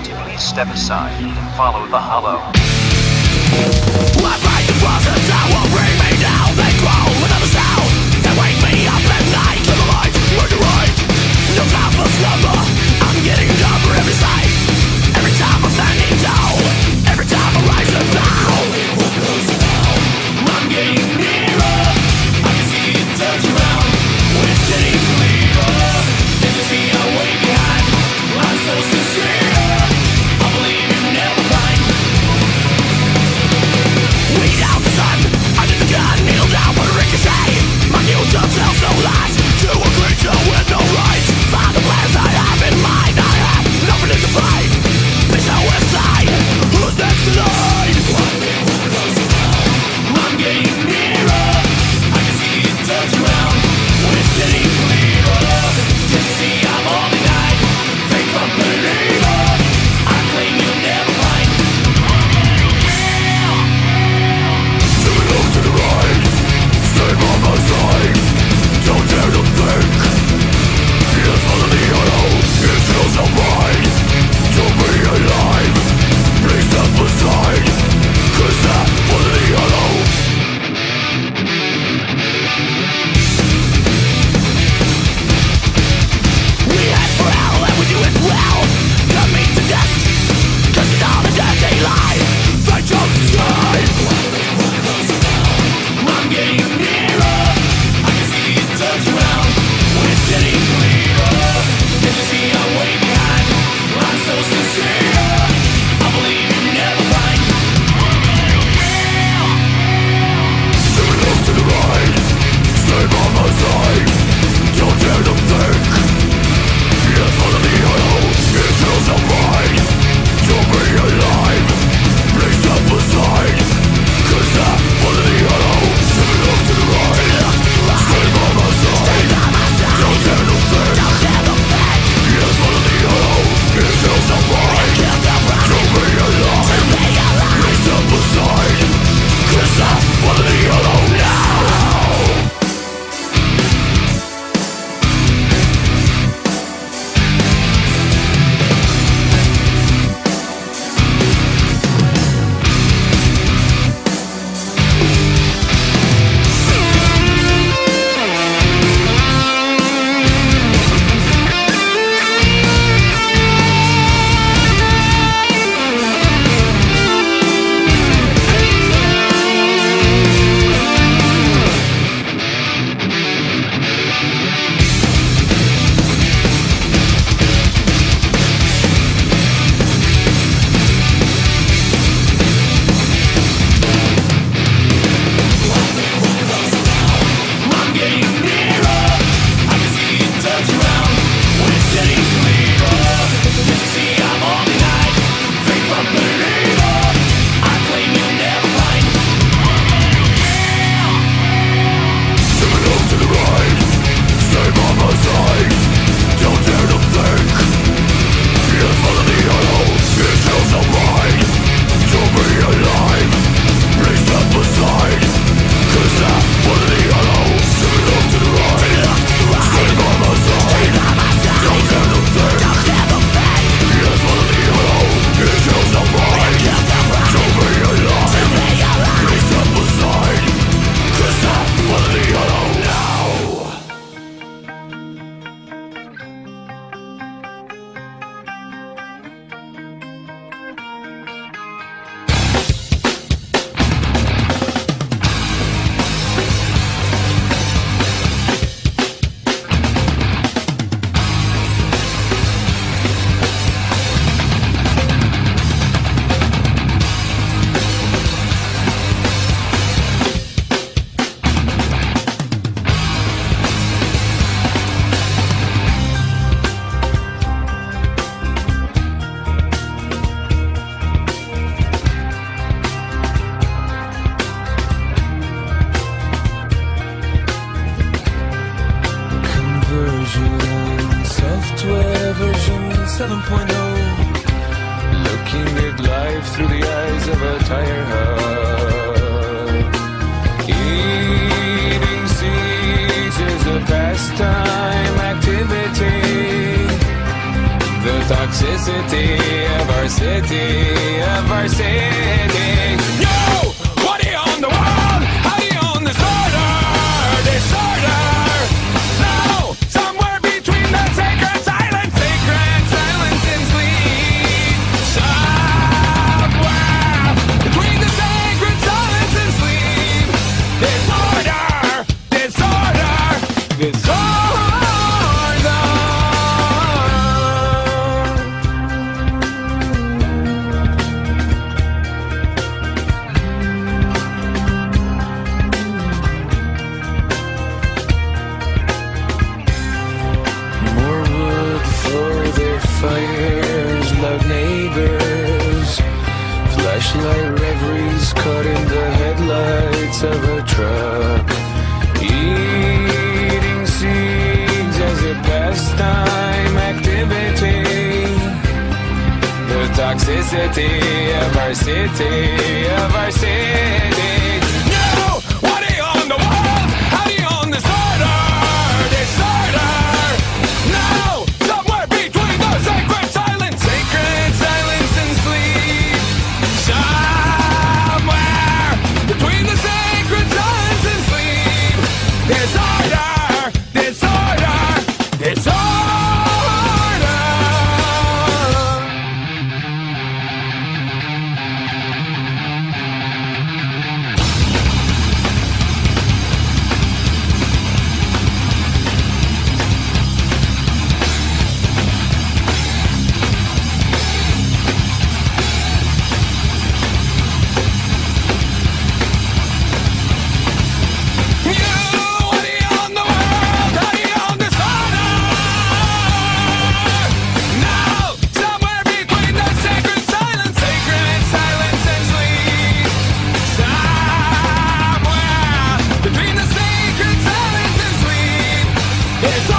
to please step aside and follow the hollow. I fight the process that will bring me down. They growl without a sound. They wake me up at night. Live a life, work it right. No time for slumber. I'm getting dumber every sight. Every time I'm standing down. Every time I rise and down. I'm getting nearer. I can see it turns around. We're sitting clearer. Did you see our way behind? I'm so sincere. I believe you never find. Weed out the sun, under the gun, kneel down for the ricochet. My new job sells no lies to a creature with no rights. Find the plans I have in mind. I have nothing to fight. Bitch, I west side. Who's next to line? I'm getting nearer. I can see it turns around. We're sitting clearer. Just see I'm all behind. Fake from believer. I claim you'll never find. To the right, stay by my side. Don't dare to think. Yes, follow the hollow. It feels so right to be alive. Please step aside, 'cause that follow the hollow. We head for hell and we do it well. Cut me to death, 'cause it's all a dirty lie. Fight your sky. I'm getting nearer. I can see it turns around. We're sitting clearer. Did you see our way behind? I'm so sincere. I believe you never find. Turn up to the right. Stay by my side. Don't dare to think. Yes, follow the hollow. It feels so right to be alive. Please step aside, 'cause I follow the hollow. Turn up to the right. Stay by my side. Don't dare to think. Yes, follow the hollow. It feels so right to be alive. Please step aside, 'cause I follow the hollow now. Software version 7.0. Looking at life through the eyes of a tire hub. Eating seeds is a pastime activity. The toxicity of our city, of our city. Yo, what do you own the world? How do you own disorder? Disorder. No, somewhere between the sacred silence and sleep. Somewhere between the sacred silence and sleep. Disorder, disorder, disorder. Fires, loud neighbors, flashlight reveries caught in the headlights of a truck, eating seeds as a pastime activity, the toxicity of our city, of our city. No, what do you own the world? How do you own disorder? Disorder. No. Sacred silence and sleep. Somewhere between the sacred silence and sleep. Disorder, disorder, disorder. It's